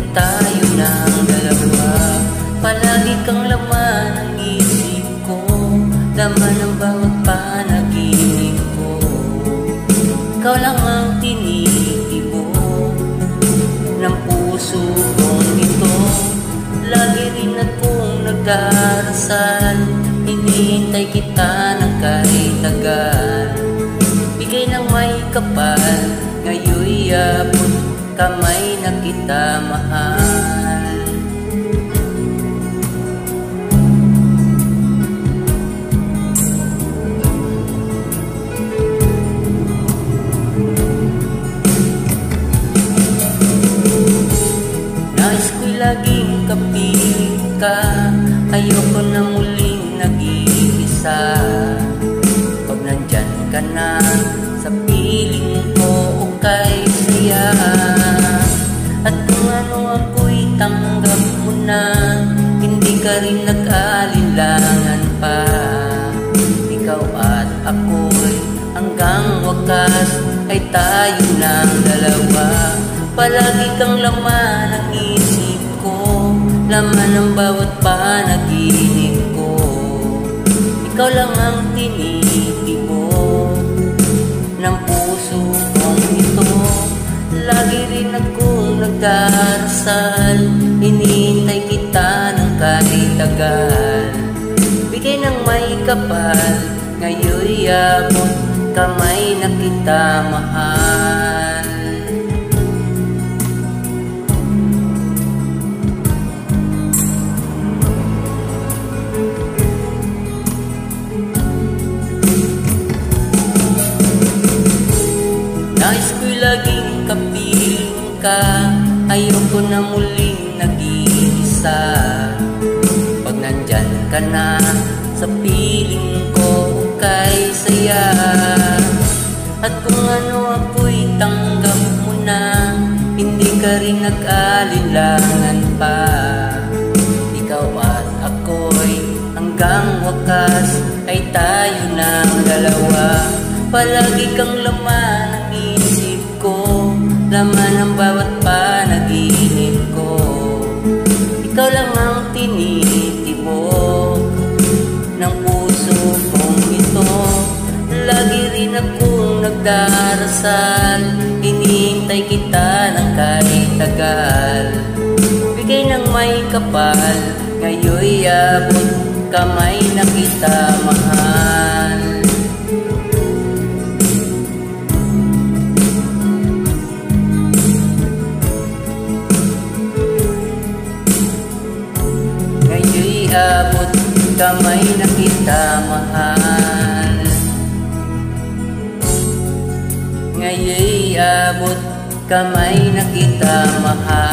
tayo ng dalawa. Palagi kang laman ng isip ko, laman ng bawat panaginip ko. Ikaw lang ang tinitibok ng puso kong ito. Lagi rin akong nagdarasal, hinihintay kita ng kahit tagal. Bigay ng may kapal, ngayon'y abot kamay na kita mahal. Nais ko'y laging kapiling ka, ayoko na muling nag-iisa. Pag nandyan ka na sa piling ko, okay saya. At kung ano ako'y tanggap mo na, hindi ka rin nag-alinlangan pa. Ikaw at ako'y hanggang wakas ay tayo ng dalawa. Palagi kang laman ng isip ko, laman ng bawat panaginip ko. Ikaw lang ang tinitibok ng puso kong ito. Lagi rin akong nagdarasal, hinihintay kita ng kahit tagal. Bigay ng may kapal, ngayon'y abot kamay na kita mahal. Nais ko'y laging kapiling ka, ayoko na muling nag-iisa. Pag nandyan ka na sa piling ko, okay saya. At kung ano ako'y tanggap mo na, hindi ka rin nag-alinlangan pa. Ikaw at ako'y hanggang wakas ay tayo ng dalawa. Palagi kang laman ng isip ko, laman ng bawat panaginip ko. Ikaw lang ang tinitibok ng puso kong ito. Lagi rin akong nagdarasal, hinihintay kita ng kahit tagal. Bigay ng may kapal, ngayon'y abot kamay na kita mahal. Abot kamay na kita mahal. Ngayon'y abot kamay na kita mahal.